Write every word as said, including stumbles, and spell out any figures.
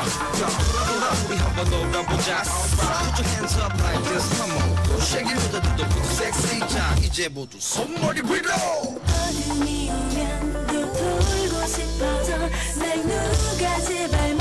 돌아 우리 한번 놀아보자. Put your hands up like this, come on. Shake it to the to the sexy. 자 이제 모두 손머리 위로. 어둠이 오면 또 돌고 싶어져 날 누가 제발